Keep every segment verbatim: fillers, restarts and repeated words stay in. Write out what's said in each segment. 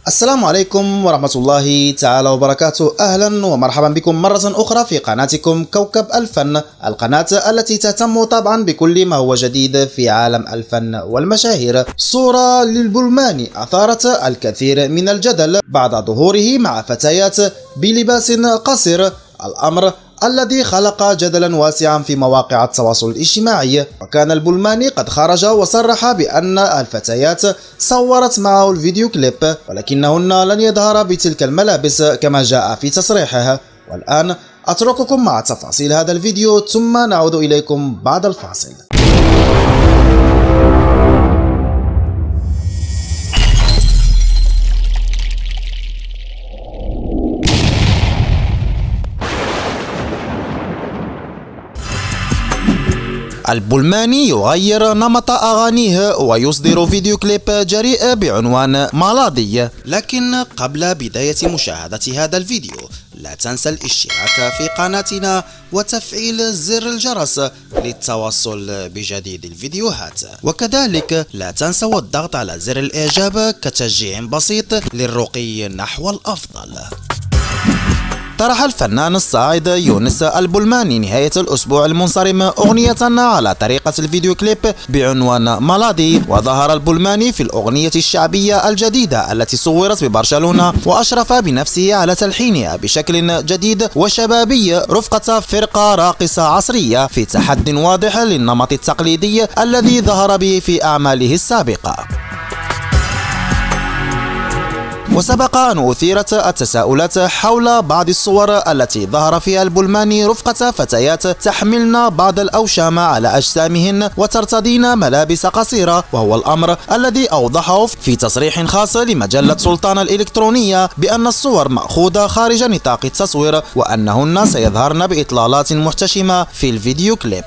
السلام عليكم ورحمة الله تعالى وبركاته. أهلا ومرحبا بكم مرة أخرى في قناتكم كوكب الفن، القناة التي تهتم طبعا بكل ما هو جديد في عالم الفن والمشاهير. صورة للبلماني أثارت الكثير من الجدل بعد ظهوره مع فتيات بلباس قصير، الأمر الذي خلق جدلا واسعا في مواقع التواصل الاجتماعي. وكان البلماني قد خرج وصرح بأن الفتيات صورت معه الفيديو كليب، ولكنهن لن يظهر بتلك الملابس كما جاء في تصريحه. والآن أترككم مع تفاصيل هذا الفيديو ثم نعود إليكم بعد الفاصل. البلماني يغير نمط أغانيه ويصدر فيديو كليب جريء بعنوان مالاضي. لكن قبل بداية مشاهدة هذا الفيديو لا تنسى الاشتراك في قناتنا وتفعيل زر الجرس للتوصل بجديد الفيديوهات، وكذلك لا تنسوا الضغط على زر الإعجاب كتشجيع بسيط للرقي نحو الأفضل. طرح الفنان الصاعد يونس البلماني نهاية الأسبوع المنصرم أغنية على طريقة الفيديو كليب بعنوان مالاضي، وظهر البلماني في الأغنية الشعبية الجديدة التي صورت ببرشلونة، وأشرف بنفسه على تلحينها بشكل جديد وشبابي رفقة فرقة راقصة عصرية في تحد واضح للنمط التقليدي الذي ظهر به في أعماله السابقة. وسبق أن أثيرت التساؤلات حول بعض الصور التي ظهر فيها البلماني رفقة فتيات تحملن بعض الأوشام على أجسامهن وترتدين ملابس قصيرة، وهو الأمر الذي أوضحه في تصريح خاص لمجلة سلطان الإلكترونية بأن الصور مأخوذة خارج نطاق التصوير وأنهن سيظهرن بإطلالات محتشمة في الفيديو كليب.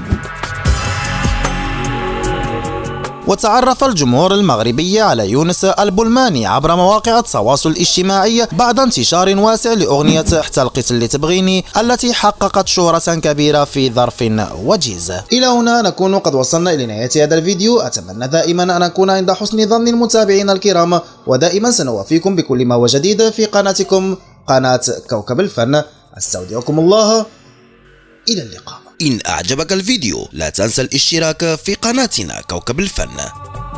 وتعرف الجمهور المغربي على يونس البلماني عبر مواقع التواصل الاجتماعي بعد انتشار واسع لأغنية احتلقت اللي تبغيني التي حققت شهرة كبيرة في ظرف وجيز. إلى هنا نكون قد وصلنا إلى نهاية هذا الفيديو. أتمنى دائما أن أكون عند حسن ظن المتابعين الكرام، ودائما سنوافيكم بكل ما هو جديد في قناتكم قناة كوكب الفن. استودعكم الله، إلى اللقاء. إن أعجبك الفيديو لا تنسى الاشتراك في قناتنا كوكب الفن.